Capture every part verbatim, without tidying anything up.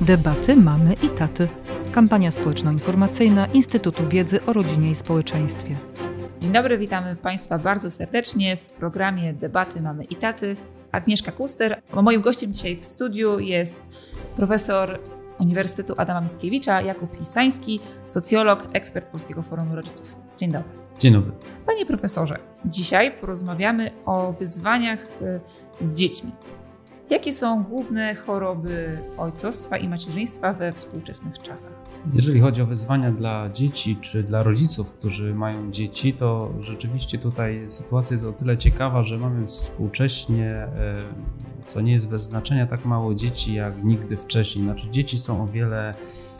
Debaty mamy i taty. Kampania społeczno-informacyjna Instytutu Wiedzy o Rodzinie i Społeczeństwie. Dzień dobry, witamy Państwa bardzo serdecznie w programie Debaty mamy i taty. Agnieszka Kuster. Moim gościem dzisiaj w studiu jest profesor Uniwersytetu Adama Mickiewicza Jakub Lisański, socjolog, ekspert Polskiego Forum Rodziców. Dzień dobry. Dzień dobry. Panie profesorze, dzisiaj porozmawiamy o wyzwaniach z dziećmi. Jakie są główne choroby ojcostwa i macierzyństwa we współczesnych czasach? Jeżeli chodzi o wyzwania dla dzieci czy dla rodziców, którzy mają dzieci, to rzeczywiście tutaj sytuacja jest o tyle ciekawa, że mamy współcześnie, co nie jest bez znaczenia, tak mało dzieci jak nigdy wcześniej. Znaczy dzieci są o wiele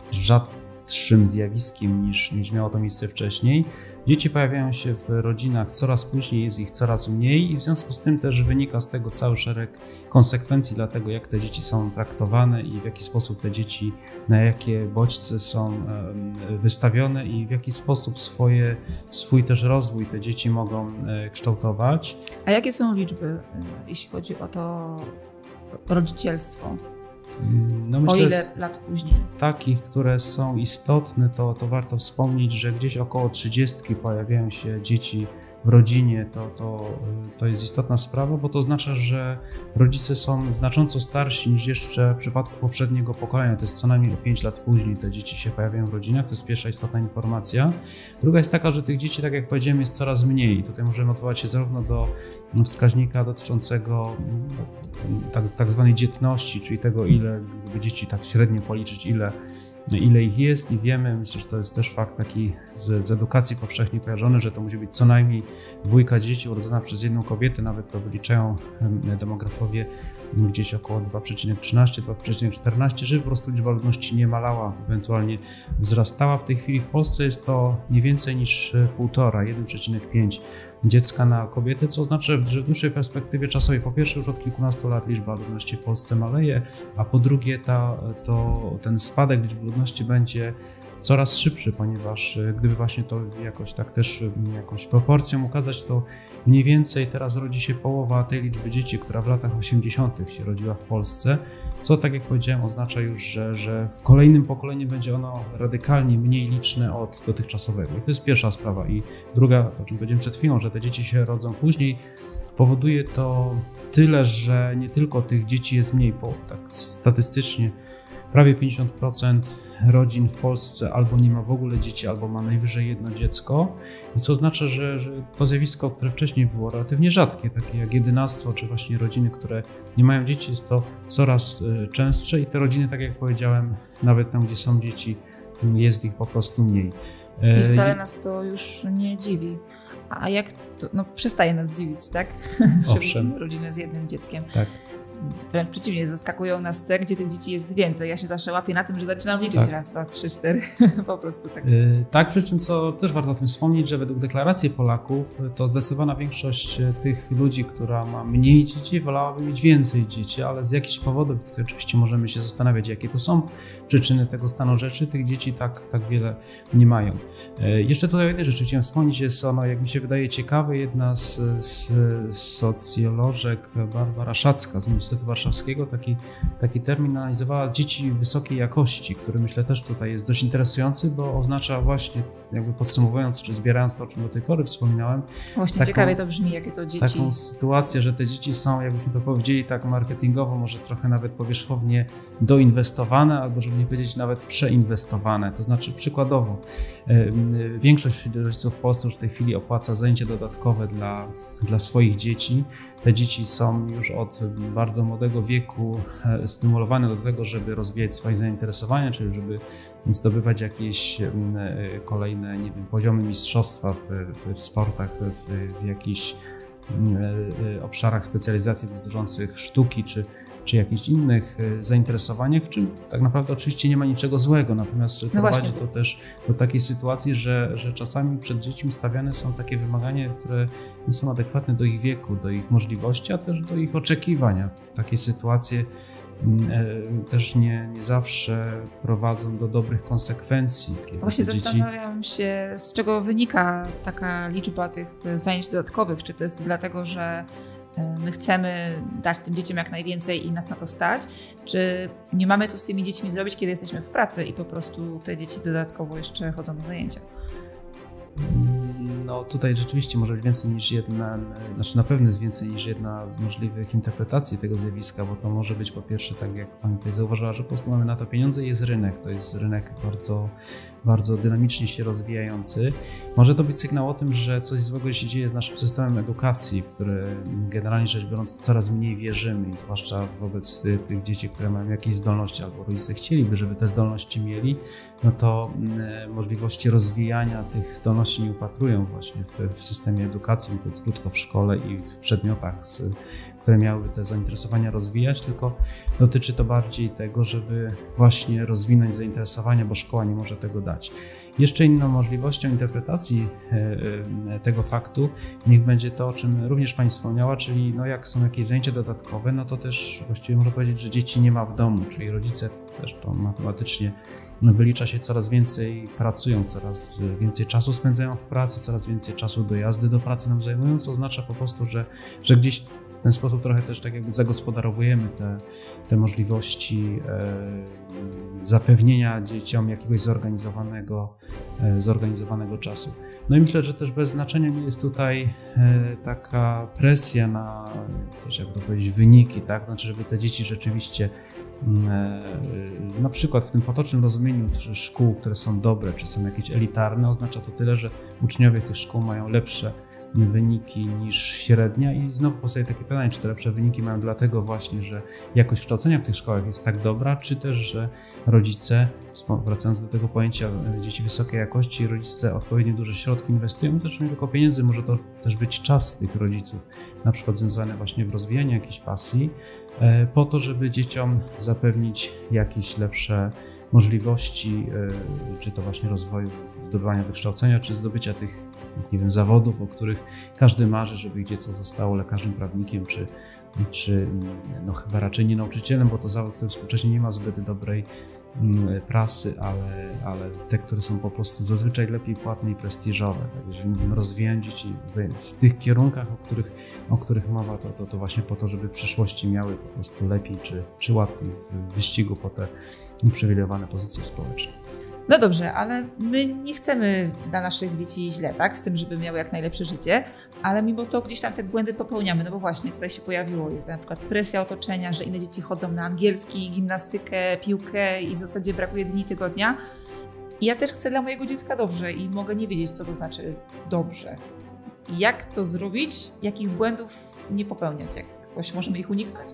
rzadszym zjawiskiem niż, niż miało to miejsce wcześniej. Dzieci pojawiają się w rodzinach coraz później, jest ich coraz mniej i w związku z tym też wynika z tego cały szereg konsekwencji dla tego, jak te dzieci są traktowane i w jaki sposób te dzieci, na jakie bodźce są wystawione i w jaki sposób swoje, swój też rozwój te dzieci mogą kształtować. A jakie są liczby, jeśli chodzi o to rodzicielstwo? No myślę, o ile lat później? Takich, które są istotne, to, to warto wspomnieć, że gdzieś około trzydziestki pojawiają się dzieci w rodzinie. To, to, to jest istotna sprawa, bo to oznacza, że rodzice są znacząco starsi niż jeszcze w przypadku poprzedniego pokolenia. To jest co najmniej o pięć lat później te dzieci się pojawiają w rodzinach. To jest pierwsza istotna informacja. Druga jest taka, że tych dzieci, tak jak powiedziałem, jest coraz mniej. Tutaj możemy odwołać się zarówno do wskaźnika dotyczącego tak, tak zwanej dzietności, czyli tego, ile, gdyby dzieci tak średnio policzyć, ile ile ich jest i wiemy, myślę, że to jest też fakt taki z, z edukacji powszechnie kojarzony, że to musi być co najmniej dwójka dzieci urodzona przez jedną kobietę, nawet to wyliczają demografowie gdzieś około dwa przecinek trzynaście do dwa przecinek czternaście, żeby po prostu liczba ludności nie malała, ewentualnie wzrastała. W tej chwili w Polsce jest to nie więcej niż półtora, jeden przecinek pięć dziecka na kobietę, co oznacza, że w dłuższej perspektywie czasowej po pierwsze już od kilkunastu lat liczba ludności w Polsce maleje, a po drugie ta, to, ten spadek liczby ludności będzie coraz szybszy, ponieważ gdyby właśnie to jakoś tak też jakąś proporcją ukazać, to mniej więcej teraz rodzi się połowa tej liczby dzieci, która w latach osiemdziesiątych się rodziła w Polsce, co tak jak powiedziałem oznacza już, że, że w kolejnym pokoleniu będzie ono radykalnie mniej liczne od dotychczasowego. I to jest pierwsza sprawa. I druga, to o czym powiedziałem przed chwilą, że te dzieci się rodzą później, powoduje to tyle, że nie tylko tych dzieci jest mniej, bo tak statystycznie prawie pięćdziesiąt procent rodzin w Polsce albo nie ma w ogóle dzieci, albo ma najwyżej jedno dziecko, i co oznacza, że, że to zjawisko, które wcześniej było relatywnie rzadkie, takie jak jedynactwo, czy właśnie rodziny, które nie mają dzieci, jest to coraz częstsze i te rodziny, tak jak powiedziałem, nawet tam, gdzie są dzieci, jest ich po prostu mniej. I wcale nas to już nie dziwi. A jak to, no przestaje nas dziwić, tak? Że widzimy rodzinę z jednym dzieckiem. Tak. Wręcz przeciwnie, zaskakują nas te, gdzie tych dzieci jest więcej. Ja się zawsze łapię na tym, że zaczynam liczyć tak. raz, dwa, trzy, cztery. Po prostu tak. Yy, tak, przy czym co też warto o tym wspomnieć, że według deklaracji Polaków to zdecydowana większość tych ludzi, która ma mniej dzieci, wolałaby mieć więcej dzieci, ale z jakichś powodów, tutaj oczywiście możemy się zastanawiać, jakie to są przyczyny tego stanu rzeczy, tych dzieci tak, tak wiele nie mają. Yy, jeszcze tutaj o jednej rzeczy chciałem wspomnieć, jest ona, jak mi się wydaje, ciekawe. Jedna z, z socjolożek, Barbara Szacka z Uniwersytetu Warszawskiego, taki, taki termin analizowała dzieci wysokiej jakości, który myślę też tutaj jest dość interesujący, bo oznacza właśnie, jakby podsumowując, czy zbierając to, o czym do tej pory wspominałem. Właśnie taką, ciekawie to brzmi, jakie to dzieci. Taką sytuację, że te dzieci są, jakbyśmy to powiedzieli tak marketingowo, może trochę nawet powierzchownie doinwestowane, albo żeby nie powiedzieć nawet przeinwestowane. To znaczy przykładowo yy, większość rodziców w Polsce już w tej chwili opłaca zajęcia dodatkowe dla, dla swoich dzieci. Te dzieci są już od bardzo młodego wieku stymulowane do tego, żeby rozwijać swoje zainteresowania, czyli żeby zdobywać jakieś kolejne, nie wiem, poziomy mistrzostwa w, w, w sportach, w, w jakichś obszarach specjalizacji dotyczących sztuki czy, czy jakichś innych zainteresowaniach, w czym tak naprawdę oczywiście nie ma niczego złego, natomiast no prowadzi właśnie. To też do takiej sytuacji, że, że czasami przed dziećmi stawiane są takie wymagania, które nie są adekwatne do ich wieku, do ich możliwości, a też do ich oczekiwania. Takie sytuacje też nie, nie zawsze prowadzą do dobrych konsekwencji. Właśnie dzieci... zastanawiam się, z czego wynika taka liczba tych zajęć dodatkowych. Czy to jest dlatego, że my chcemy dać tym dzieciom jak najwięcej i nas na to stać, czy nie mamy co z tymi dziećmi zrobić, kiedy jesteśmy w pracy i po prostu te dzieci dodatkowo jeszcze chodzą na zajęcia? No tutaj rzeczywiście może być więcej niż jedna, znaczy na pewno jest więcej niż jedna z możliwych interpretacji tego zjawiska, bo to może być po pierwsze, tak jak Pani tutaj zauważyła, że po prostu mamy na to pieniądze i jest rynek. To jest rynek bardzo, bardzo dynamicznie się rozwijający. Może to być sygnał o tym, że coś złego się dzieje z naszym systemem edukacji, w który generalnie rzecz biorąc coraz mniej wierzymy i zwłaszcza wobec tych dzieci, które mają jakieś zdolności albo rodzice chcieliby, żeby te zdolności mieli, no to możliwości rozwijania tych zdolności nie upatrują właśnie w, w systemie edukacji, mówiąc krótko, w szkole i w przedmiotach, z, które miałyby te zainteresowania rozwijać, tylko dotyczy to bardziej tego, żeby właśnie rozwinąć zainteresowania, bo szkoła nie może tego dać. Jeszcze inną możliwością interpretacji tego faktu niech będzie to, o czym również Pani wspomniała, czyli no jak są jakieś zajęcia dodatkowe, no to też właściwie można powiedzieć, że dzieci nie ma w domu, czyli rodzice też to matematycznie wylicza się, coraz więcej pracują, coraz więcej czasu spędzają w pracy, coraz więcej czasu dojazdy do pracy nam zajmują, co oznacza po prostu, że, że gdzieś w ten sposób trochę też tak jakby zagospodarowujemy te, te możliwości e, zapewnienia dzieciom jakiegoś zorganizowanego, e, zorganizowanego czasu. No i myślę, że też bez znaczenia nie jest tutaj e, taka presja na też, jak to powiedzieć, wyniki, tak? Znaczy, żeby te dzieci rzeczywiście na przykład w tym potocznym rozumieniu szkół, które są dobre, czy są jakieś elitarne, oznacza to tyle, że uczniowie tych szkół mają lepsze wyniki niż średnia i znowu powstaje takie pytanie, czy te lepsze wyniki mają dlatego właśnie, że jakość kształcenia w tych szkołach jest tak dobra, czy też, że rodzice, wracając do tego pojęcia dzieci wysokiej jakości, rodzice odpowiednio duże środki inwestują, też nie tylko pieniędzy, może to też być czas tych rodziców, na przykład związany właśnie w rozwijaniu jakiejś pasji, po to, żeby dzieciom zapewnić jakieś lepsze możliwości, czy to właśnie rozwoju, zdobywania wykształcenia, czy zdobycia tych, nie wiem, zawodów, o których każdy marzy, żeby ich dziecko zostało lekarzem, prawnikiem, czy, czy no chyba raczej nie nauczycielem, bo to zawód, który współcześnie nie ma zbyt dobrej prasy, ale, ale te, które są po prostu zazwyczaj lepiej płatne i prestiżowe. Tak, jeżeli mówimy rozwijać dzieci w tych kierunkach, o których, o których mowa, to, to, to właśnie po to, żeby w przyszłości miały po prostu lepiej czy, czy łatwiej w wyścigu po te uprzywilejowane pozycje społeczne. No dobrze, ale my nie chcemy dla naszych dzieci źle, tak? Chcemy, żeby miały jak najlepsze życie, ale mimo to gdzieś tam te błędy popełniamy, no bo właśnie tutaj się pojawiło, jest na przykład presja otoczenia, że inne dzieci chodzą na angielski, gimnastykę, piłkę i w zasadzie brakuje dni tygodnia. I ja też chcę dla mojego dziecka dobrze i mogę nie wiedzieć, co to znaczy dobrze. Jak to zrobić? Jakich błędów nie popełniać? Jakoś możemy ich uniknąć?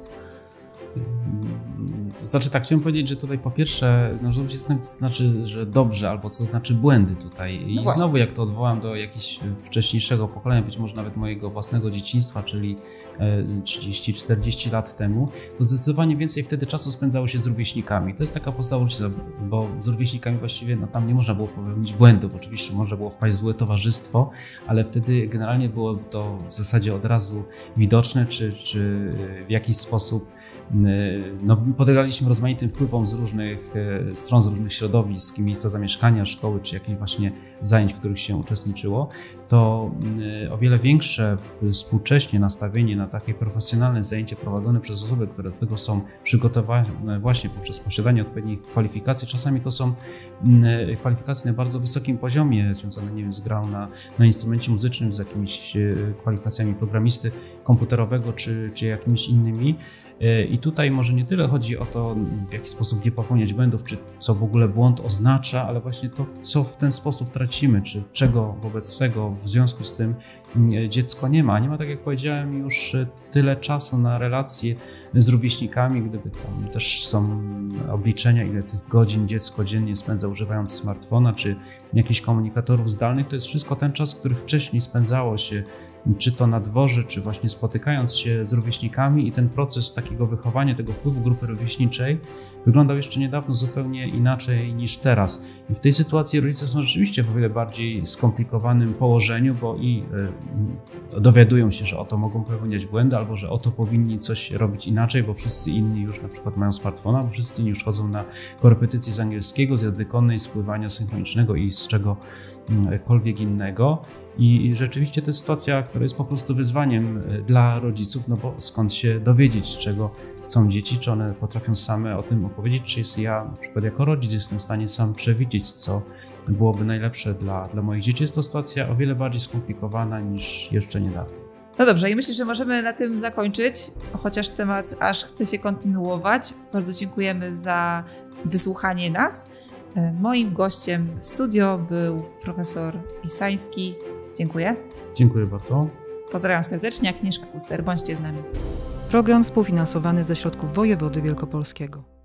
To znaczy tak, chciałem powiedzieć, że tutaj po pierwsze należy się zastanowić, co to znaczy, że dobrze, albo co to znaczy błędy tutaj. I no znowu jak to odwołam do jakiegoś wcześniejszego pokolenia, być może nawet mojego własnego dzieciństwa, czyli trzydzieści czterdzieści lat temu, to zdecydowanie więcej wtedy czasu spędzało się z rówieśnikami. To jest taka podstawowa różnica, bo z rówieśnikami właściwie no, tam nie można było popełnić błędów. Oczywiście można było wpaść w złe towarzystwo, ale wtedy generalnie było to w zasadzie od razu widoczne, czy, czy w jakiś sposób no, podlegaliśmy rozmaitym wpływom z różnych stron, z różnych środowisk, miejsca zamieszkania, szkoły, czy jakichś właśnie zajęć, w których się uczestniczyło, to o wiele większe współcześnie nastawienie na takie profesjonalne zajęcie prowadzone przez osoby, które do tego są przygotowane właśnie poprzez posiadanie odpowiednich kwalifikacji. Czasami to są kwalifikacje na bardzo wysokim poziomie, związane, nie wiem, z grą na, na instrumencie muzycznym, z jakimiś kwalifikacjami programisty komputerowego, czy, czy jakimiś innymi. I tutaj może nie tyle chodzi o to, w jaki sposób nie popełniać błędów, czy co w ogóle błąd oznacza, ale właśnie to, co w ten sposób tracimy, czy czego wobec tego w związku z tym dziecko nie ma. Nie ma, tak jak powiedziałem, już tyle czasu na relacje z rówieśnikami, gdyby tam też są obliczenia, ile tych godzin dziecko dziennie spędza używając smartfona, czy jakichś komunikatorów zdalnych. To jest wszystko ten czas, który wcześniej spędzało się czy to na dworze, czy właśnie spotykając się z rówieśnikami, i ten proces takiego wychowania, tego wpływu grupy rówieśniczej wyglądał jeszcze niedawno zupełnie inaczej niż teraz. I w tej sytuacji rodzice są rzeczywiście w o wiele bardziej skomplikowanym położeniu, bo i y, dowiadują się, że oto mogą popełniać błędy, albo że oto powinni coś robić inaczej, bo wszyscy inni już na przykład mają smartfona, bo wszyscy inni już chodzą na korepetycje z angielskiego, z języka konnej, z pływania synchronicznego i z czegokolwiek innego. I rzeczywiście to jest sytuacja, która jest po prostu wyzwaniem dla rodziców, no bo skąd się dowiedzieć, czego chcą dzieci, czy one potrafią same o tym opowiedzieć, czy jest ja na przykład jako rodzic jestem w stanie sam przewidzieć, co byłoby najlepsze dla, dla moich dzieci. Jest to sytuacja o wiele bardziej skomplikowana niż jeszcze niedawno. No dobrze, i myślę, że możemy na tym zakończyć, chociaż temat aż chce się kontynuować. Bardzo dziękujemy za wysłuchanie nas. Moim gościem w studio był profesor Pisański. Dziękuję. Dziękuję bardzo. Pozdrawiam serdecznie, Agnieszka Kuster. Bądźcie z nami. Program współfinansowany ze środków wojewody wielkopolskiego.